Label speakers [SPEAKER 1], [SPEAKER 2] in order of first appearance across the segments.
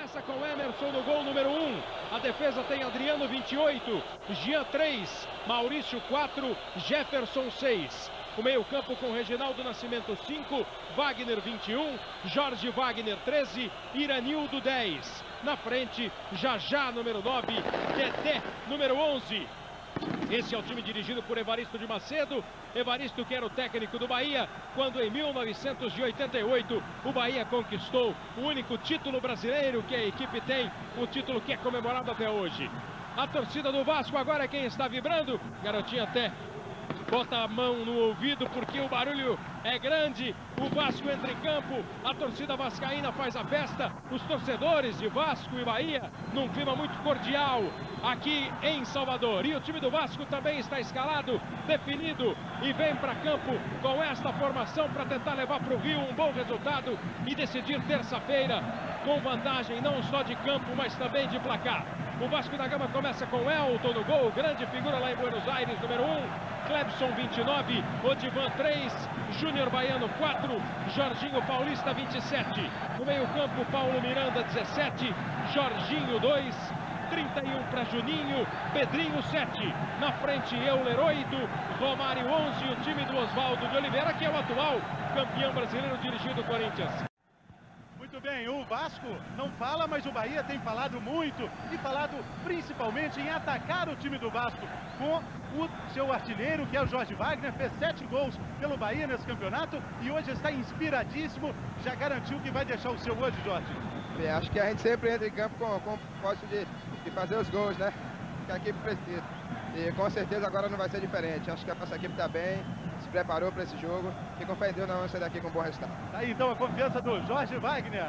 [SPEAKER 1] Começa com Emerson no gol número 1. A defesa tem Adriano 28, Jean 3, Maurício 4, Jefferson 6. O meio-campo com Reginaldo Nascimento 5, Wagner 21, Jorge Wagner 13, Iranildo 10. Na frente, Jajá número 9, Dedé número 11. Esse é o time dirigido por Evaristo de Macedo. Evaristo, que era o técnico do Bahia quando em 1988 o Bahia conquistou o único título brasileiro que a equipe tem, um título que é comemorado até hoje. A torcida do Vasco agora é quem está vibrando. Garotinho até bota a mão no ouvido porque o barulho é grande. O Vasco entra em campo, a torcida vascaína faz a festa, os torcedores de Vasco e Bahia num clima muito cordial aqui em Salvador. E o time do Vasco também está escalado, definido e vem para campo com esta formação para tentar levar para o Rio um bom resultado e decidir terça-feira com vantagem não só de campo, mas também de placar. O Vasco da Gama começa com Elton no gol, grande figura lá em Buenos Aires, número 1. Clebson 29, Odivan 3, Júnior Baiano 4, Jorginho Paulista 27. No meio-campo, Paulo Miranda 17, Jorginho 2, 31 para Juninho, Pedrinho 7. Na frente, Euler 8, Romário 11, o time do Oswaldo de Oliveira, que é o atual campeão brasileiro dirigido do Corinthians.
[SPEAKER 2] Muito bem, o Vasco não fala, mas o Bahia tem falado muito e falado principalmente em atacar o time do Vasco com o seu artilheiro, que é o Jorge Wagner, fez 7 gols pelo Bahia nesse campeonato e hoje está inspiradíssimo, já garantiu que vai deixar o seu hoje, Jorge.
[SPEAKER 3] Bem, acho que a gente sempre entra em campo com o propósito de fazer os gols, né? Que a equipe precisa. E com certeza agora não vai ser diferente. Acho que a nossa equipe está bem, se preparou para esse jogo e com fé em Deus nós vamos sair daqui com um bom resultado.
[SPEAKER 2] Aí então a confiança do Jorge Wagner.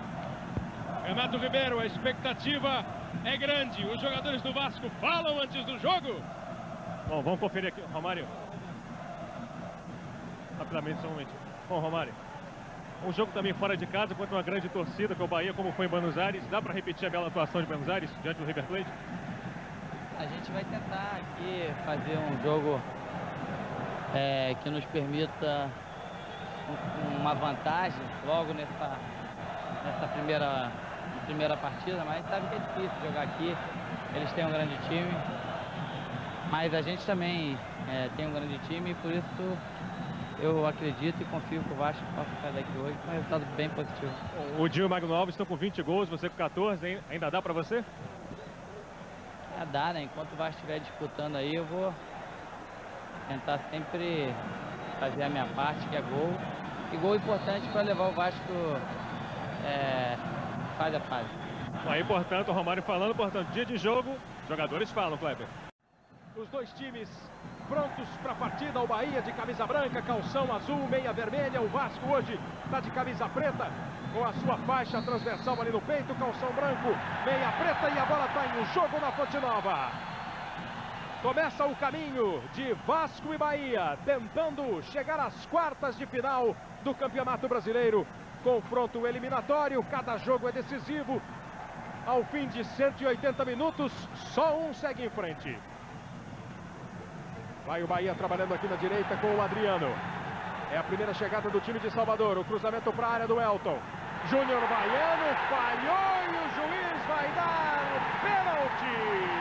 [SPEAKER 1] Renato Ribeiro, a expectativa é grande. Os jogadores do Vasco falam antes do jogo.
[SPEAKER 4] Bom, vamos conferir aqui, Romário. Rapidamente, só um momento. Bom, Romário, um jogo também fora de casa contra uma grande torcida, que é o Bahia, como foi em Buenos Aires. Dá para repetir a bela atuação de Buenos Aires diante do River Plate?
[SPEAKER 5] A gente vai tentar aqui fazer um jogo que nos permita uma vantagem logo nessa primeira partida, mas sabe que é difícil jogar aqui. Eles têm um grande time, mas a gente também tem um grande time e por isso eu acredito e confio que o Vasco possa sair daqui hoje com um resultado bem positivo.
[SPEAKER 4] O Dinho e o Magno Alves estão com 20 gols, você com 14, hein? Ainda dá para você?
[SPEAKER 5] Dá, né? Enquanto o Vasco estiver disputando aí, eu vou tentar sempre fazer a minha parte, que é gol. E gol importante para levar o Vasco fase a fase.
[SPEAKER 4] Aí, portanto, o Romário falando, portanto, dia de jogo, jogadores falam, Kleber.
[SPEAKER 1] Os dois times prontos para a partida. O Bahia de camisa branca, calção azul, meia vermelha. O Vasco hoje está de camisa preta, com a sua faixa transversal ali no peito, calção branco, meia preta e a bola está em jogo na Fonte Nova. Começa o caminho de Vasco e Bahia, tentando chegar às quartas de final do Campeonato Brasileiro. Confronto eliminatório, cada jogo é decisivo. Ao fim de 180 minutos, só um segue em frente. Vai o Bahia trabalhando aqui na direita com o Adriano. É a primeira chegada do time de Salvador. O cruzamento para a área do Elton. Júnior Baiano falhou e o juiz vai dar pênalti.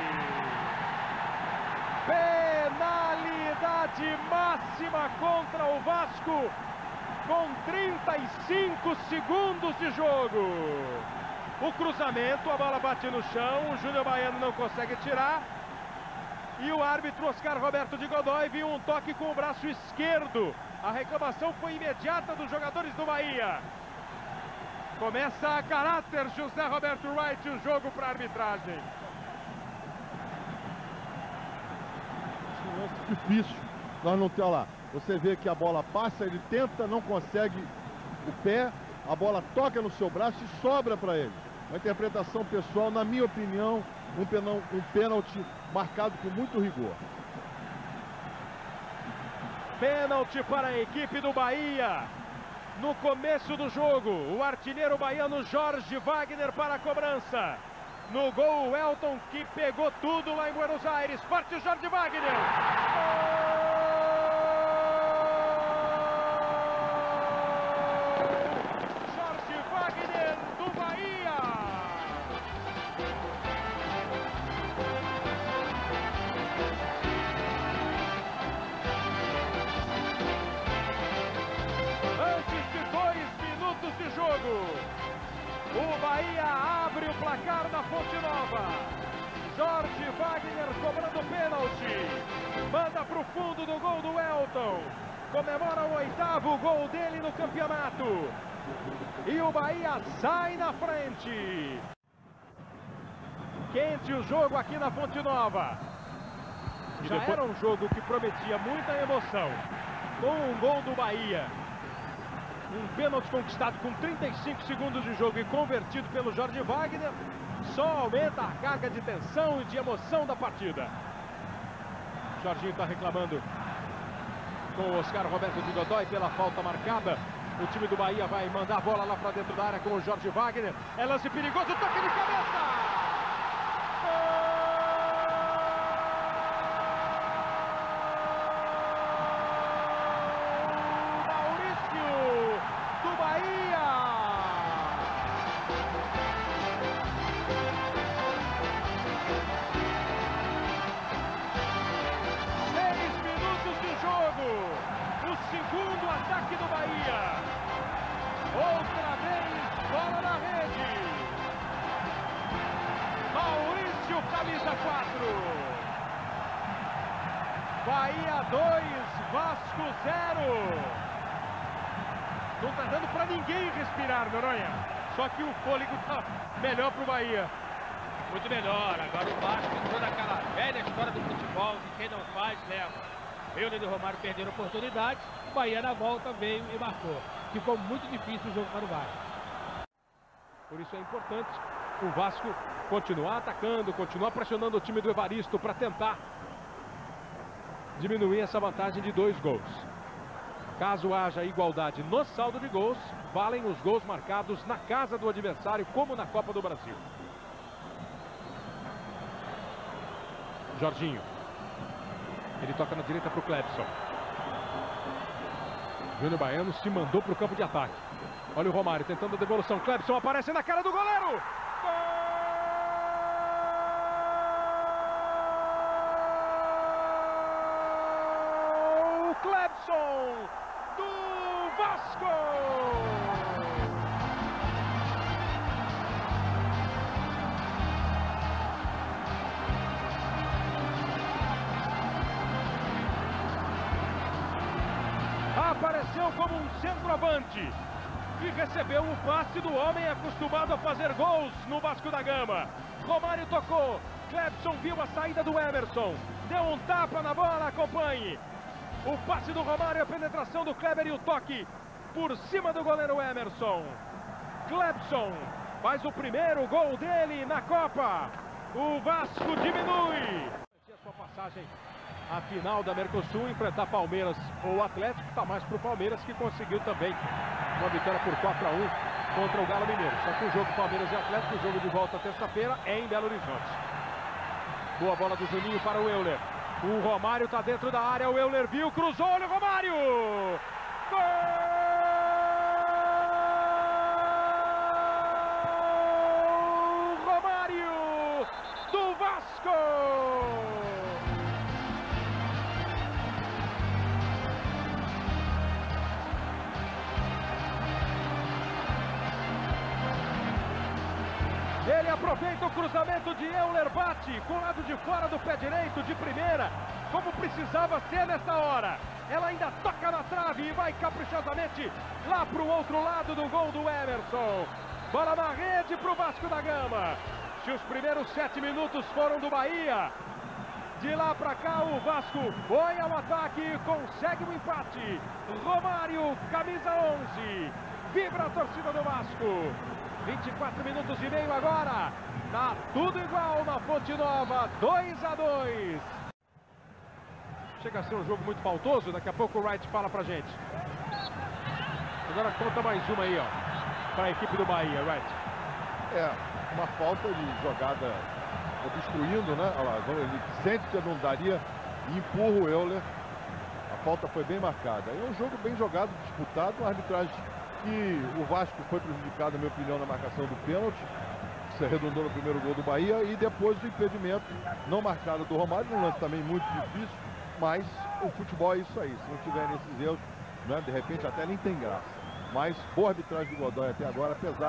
[SPEAKER 1] Penalidade máxima contra o Vasco com 35 segundos de jogo. O cruzamento, a bola bate no chão, o Júnior Baiano não consegue tirar. E o árbitro Oscar Roberto de Godoy viu um toque com o braço esquerdo. A reclamação foi imediata dos jogadores do Bahia. Começa a caráter José Roberto Wright o jogo para a arbitragem.
[SPEAKER 6] Um lance difícil. Nós não temos lá. Você vê que a bola passa, ele tenta, não consegue o pé, a bola toca no seu braço e sobra para ele. Uma interpretação pessoal, na minha opinião, um pênalti marcado com muito rigor.
[SPEAKER 1] Pênalti para a equipe do Bahia. No começo do jogo, o artilheiro baiano Jorge Wagner para a cobrança. No gol, o Elton, que pegou tudo lá em Buenos Aires. Parte o Jorge Wagner. Jorge Wagner do Bahia. O Bahia abre o placar na Fonte Nova. Jorge Wagner cobrando pênalti. Manda para o fundo do gol do Elton. Comemora o 8º gol dele no campeonato. E o Bahia sai na frente. Quente o jogo aqui na Fonte Nova. Já era um jogo que prometia muita emoção. Com um gol do Bahia. Um pênalti conquistado com 35 segundos de jogo e convertido pelo Jorge Wagner. Só aumenta a carga de tensão e de emoção da partida. Jorginho está reclamando com o Oscar Roberto de Godoy pela falta marcada. O time do Bahia vai mandar a bola lá para dentro da área com o Jorge Wagner. É lance perigoso, toque de cabeça! Segundo ataque do Bahia. Outra vez, bola na rede. Maurício, camisa 4. Bahia 2, Vasco 0. Não tá dando pra ninguém respirar, Noronha. Só que o fôlego tá melhor pro Bahia.
[SPEAKER 7] Muito melhor. Agora o Vasco entrou naquela velha história do futebol que quem não faz, leva. Euler e Romário perderam oportunidades, o Bahia na volta veio e marcou. Ficou muito difícil o jogo para o Vasco.
[SPEAKER 1] Por isso é importante o Vasco continuar atacando, continuar pressionando o time do Evaristo para tentar diminuir essa vantagem de 2 gols. Caso haja igualdade no saldo de gols, valem os gols marcados na casa do adversário, como na Copa do Brasil. Jorginho. Ele toca na direita para o Clebson. Júnior Baiano se mandou para o campo de ataque. Olha o Romário tentando a devolução. Clebson aparece na cara do goleiro. Gol! Clebson do Vasco! Apareceu como um centroavante e recebeu o passe do homem acostumado a fazer gols no Vasco da Gama. Romário tocou, Clebson viu a saída do Emerson, deu um tapa na bola, acompanhe. O passe do Romário, a penetração do Kleber e o toque por cima do goleiro Emerson. Clebson faz o primeiro gol dele na Copa. O Vasco diminui. A sua passagem a final da Mercosul, enfrentar Palmeiras ou Atlético, está mais para o Palmeiras, que conseguiu também uma vitória por 4-1 contra o Galo Mineiro. Só que o jogo Palmeiras e Atlético, o jogo de volta terça-feira, é em Belo Horizonte. Boa bola do Juninho para o Euler. O Romário está dentro da área, o Euler viu, cruzou, olha o Romário! Gol! Romário do Vasco! Ele aproveita o cruzamento de Euler, bate com o lado de fora do pé direito, de primeira, como precisava ser nessa hora. Ela ainda toca na trave e vai caprichosamente lá para o outro lado do gol do Emerson. Bola na rede para o Vasco da Gama. Se os primeiros 7 minutos foram do Bahia, de lá para cá o Vasco foi ao ataque e consegue um empate. Romário, camisa 11, vibra a torcida do Vasco. 24 minutos e meio agora. Tá tudo igual na Fonte Nova, 2-2. Chega a ser um jogo muito faltoso. Daqui a pouco o Wright fala pra gente. Agora conta mais uma aí, ó, para a equipe do Bahia, Wright.
[SPEAKER 6] É, uma falta de jogada obstruindo, né? Olha lá, ele sente que não daria e empurra o Euler. A falta foi bem marcada. É um jogo bem jogado, disputado, uma arbitragem que o Vasco foi prejudicado, na minha opinião, na marcação do pênalti. Se arredondou no primeiro gol do Bahia e depois o impedimento não marcado do Romário, um lance também muito difícil, mas o futebol é isso aí. Se não tiver nesses erros, né, de repente até nem tem graça. Mas boa arbitragem do Godoy até agora, apesar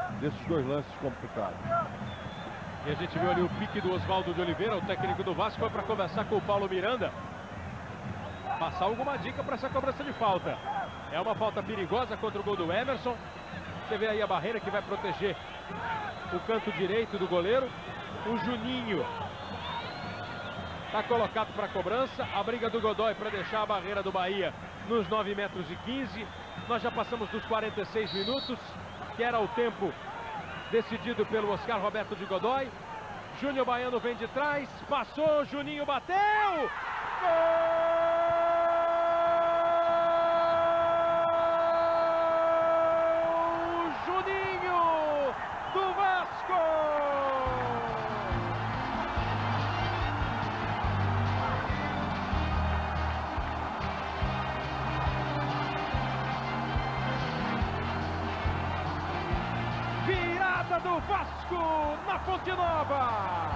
[SPEAKER 6] desses dois lances complicados.
[SPEAKER 1] E a gente viu ali o pique do Oswaldo de Oliveira, o técnico do Vasco, foi para conversar com o Paulo Miranda. Passar alguma dica para essa cobrança de falta. É uma falta perigosa contra o gol do Emerson. Você vê aí a barreira que vai proteger o canto direito do goleiro. O Juninho está colocado para a cobrança. A briga do Godoy para deixar a barreira do Bahia nos 9 metros e 15. Nós já passamos dos 46 minutos, que era o tempo decidido pelo Oscar Roberto de Godoy. Júnior Baiano vem de trás, passou, Juninho bateu! Gol! Juninho do Vasco! Do Vasco na Fonte Nova,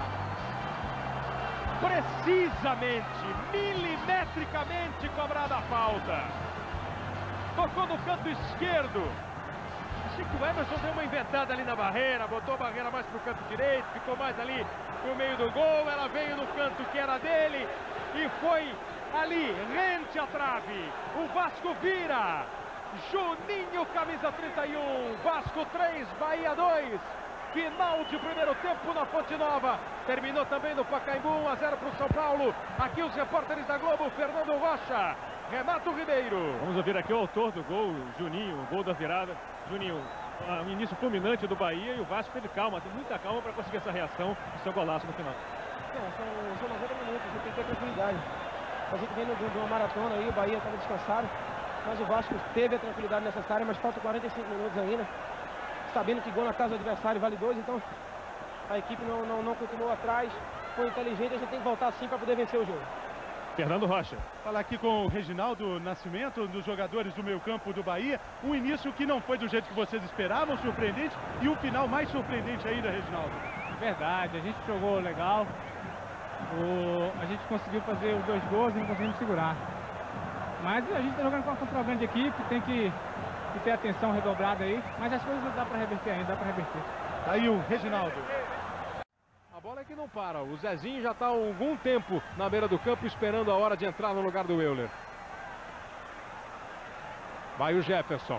[SPEAKER 1] precisamente, milimetricamente cobrada a falta, tocou no canto esquerdo. Chico Emerson deu uma inventada ali na barreira, botou a barreira mais para o canto direito, ficou mais ali no meio do gol, ela veio no canto que era dele e foi ali, rente à trave. O Vasco vira. Juninho, camisa 31, Vasco 3, Bahia 2. Final de primeiro tempo na Fonte Nova. Terminou também no Pacaembu, 1 a 0 para o São Paulo. Aqui os repórteres da Globo, Fernando Rocha, Renato Ribeiro.
[SPEAKER 4] Vamos ouvir aqui o autor do gol, Juninho, o gol da virada. Juninho, um início fulminante do Bahia e o Vasco teve calma, tem muita calma para conseguir essa reação e seu golaço no final.
[SPEAKER 8] São 90 minutos, a gente tem que ter tranquilidade. A gente vem de uma maratona aí, o Bahia estava descansado. Mas o Vasco teve a tranquilidade necessária, mas falta 45 minutos ainda. Sabendo que gol na casa do adversário vale 2, então a equipe não continuou atrás. Foi inteligente, a gente tem que voltar assim para poder vencer o jogo.
[SPEAKER 4] Fernando Rocha.
[SPEAKER 2] Falar aqui com o Reginaldo Nascimento, um dos jogadores do meio campo do Bahia. Um início que não foi do jeito que vocês esperavam, surpreendente. E um final mais surpreendente ainda, Reginaldo.
[SPEAKER 9] Verdade, a gente jogou legal. A gente conseguiu fazer os 2 gols e não conseguimos segurar. Mas a gente está jogando contra uma grande equipe, tem que ter atenção redobrada aí, mas as coisas não dá para reverter ainda, dá para reverter.
[SPEAKER 2] Tá aí o Reginaldo.
[SPEAKER 1] A bola é que não para, o Zezinho já está há algum tempo na beira do campo esperando a hora de entrar no lugar do Euler. Vai o Jefferson.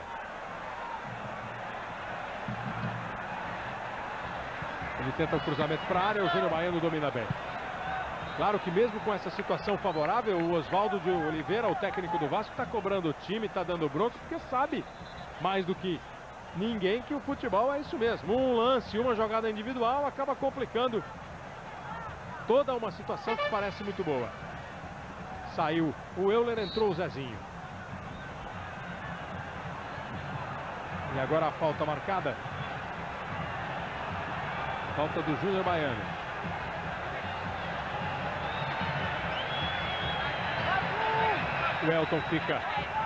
[SPEAKER 1] Ele tenta o cruzamento para a área, o Júnior Baiano domina bem. Claro que mesmo com essa situação favorável, o Oswaldo de Oliveira, o técnico do Vasco, está cobrando o time, está dando bronca, porque sabe mais do que ninguém que o futebol é isso mesmo. Um lance, uma jogada individual acaba complicando toda uma situação que parece muito boa. Saiu o Euler, entrou o Zezinho. E agora a falta marcada. Falta do Júnior Baiano. O Elton fica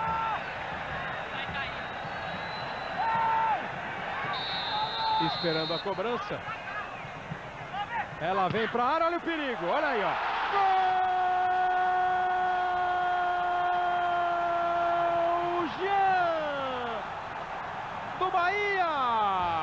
[SPEAKER 1] esperando a cobrança. Ela vem para a área, olha o perigo, olha aí, ó. Gol! Jean do Bahia!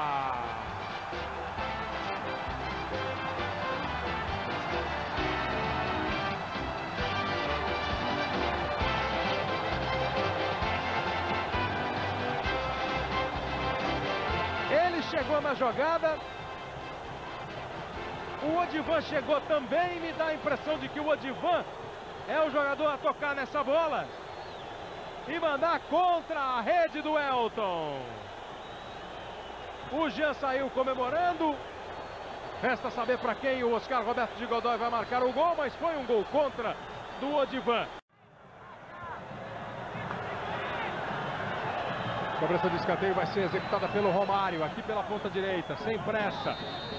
[SPEAKER 1] Chegou na jogada, o Odivan chegou também, me dá a impressão de que o Odivan é o jogador a tocar nessa bola e mandar contra a rede do Elton. O Jean saiu comemorando, resta saber para quem o Oscar Roberto de Godoy vai marcar o gol, mas foi um gol contra do Odivan. A cobrança de escanteio vai ser executada pelo Romário, aqui pela ponta direita, sem pressa.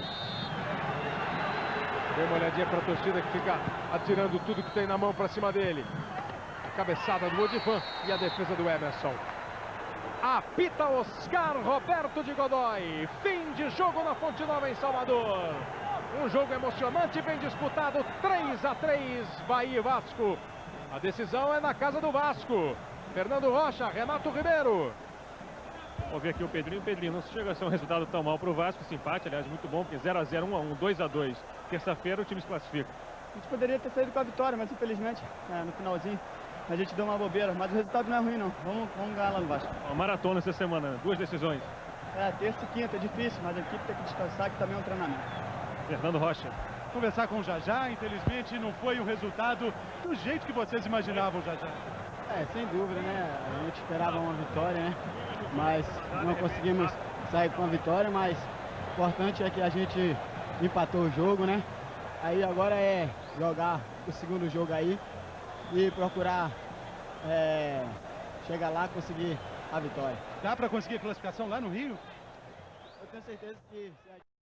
[SPEAKER 1] Dê uma olhadinha para a torcida que fica atirando tudo que tem na mão para cima dele. A cabeçada do Odivan e a defesa do Emerson. Apita Oscar Roberto de Godoy. Fim de jogo na Fonte Nova em Salvador. Um jogo emocionante, bem disputado, 3 a 3, Bahia e Vasco. A decisão é na casa do Vasco. Fernando Rocha, Renato Ribeiro.
[SPEAKER 4] Vou ver aqui o Pedrinho. Pedrinho, não chega a ser um resultado tão mal para o Vasco, esse empate, aliás, muito bom, porque 0 a 0, 1 a 1, 2 a 2. Terça-feira o time se classifica.
[SPEAKER 10] A gente poderia ter saído com a vitória, mas infelizmente, no finalzinho, a gente deu uma bobeira. Mas o resultado não é ruim, não. Vamos ganhar lá no Vasco.
[SPEAKER 4] Uma maratona essa semana, 2 decisões.
[SPEAKER 10] Terça e quinta é difícil, mas a equipe tem que descansar, que também é um treinamento.
[SPEAKER 4] Fernando Rocha.
[SPEAKER 2] Conversar com o Jajá, infelizmente não foi o resultado do jeito que vocês imaginavam, Jajá.
[SPEAKER 10] Sem dúvida, né? A gente esperava uma vitória, né? Mas não conseguimos sair com a vitória, mas o importante é que a gente empatou o jogo, né? Aí agora é jogar o segundo jogo aí e procurar chegar lá e conseguir a vitória.
[SPEAKER 2] Dá para conseguir a classificação lá no Rio?
[SPEAKER 10] Eu tenho certeza que...